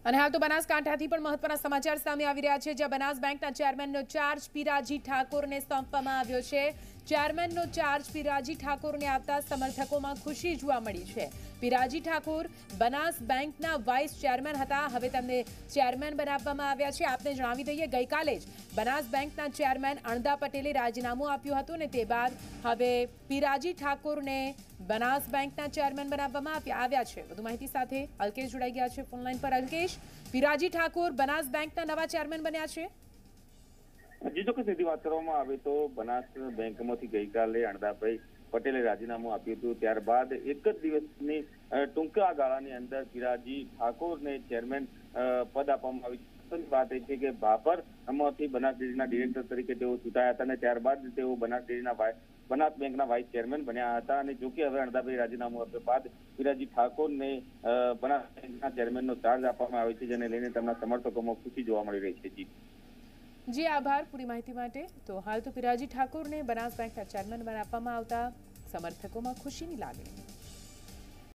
અને હાલ તો બનાસકાંઠાથી પણ મહત્વના સમાચાર સામે આવી રહ્યા છે, જ્યાં બનાસ બેંકના ચેરમેનનો ચાર્જ પીરાજી ઠાકોરને સોંપવામાં આવ્યો છે। ચેરમેનનો ચાર્જ પીરાજી ઠાકોરને આપતા સમર્થકોમાં ખુશી જોવા મળી છે। પીરાજી ઠાકોર બનાસ બેંકના વાઇસ ચેરમેન હતા, હવે તેમને ચેરમેન બનાવવામાં આવ્યા છે। આપને જણાવી દઈએ, ગઈકાલે જ બનાસ બેંકના ચેરમેન અણદા પટેલે રાજીનામું આપ્યું હતું અને તે બાદ હવે પીરાજી ઠાકોરને બનાસ બેંકના ચેરમેન બનાવવામાં આવ્યા છે। વધુ માહિતી સાથે અલ્કેશ જોડાઈ ગયા છે ફોનલાઈન પર। અલ્કેશ, પીરાજી ઠાકોર બનાસ બેંકના નવા ચેરમેન બન્યા છે। જી ચોક્કસ સીધી વાત કરવામાં આવે તો બનાસ બેંકમાંથી ગઈકાલે અણદાભાઈ પટેલે રાજીનામું આપ્યું હતું, ત્યારબાદ એક જ દિવસની ટૂંકા ગાળાની અંદર પીરાજી ઠાકોરને ચેરમેન પદ આપવામાં આવ્યું। વાત એ છે કે ભાભરમાંથી બનાસ ડેરીના ડિરેક્ટર તરીકે તેઓ ચૂંટાયા હતા અને ત્યારબાદ તેઓ બનાસ બેંકના વાઇસ ચેરમેન બન્યા હતા। અને જોકે હવે અણદાભાઈ રાજીનામું આપ્યા બાદ પીરાજી ઠાકોરને બનાસ બેંકના ચેરમેનનો ચાર્જ આપવામાં આવ્યો છે, જેને લઈને તેમના સમર્થકોમાં ખુશી જોવા મળી રહી છે। જી આભાર પૂરી માહિતી માટે। તો હાલ તો પીરાજી ઠાકોરને બનાસ બેંકના ચેરમેન બનાવવામાં આવતા સમર્થકોમાં ખુશીની લાગણી।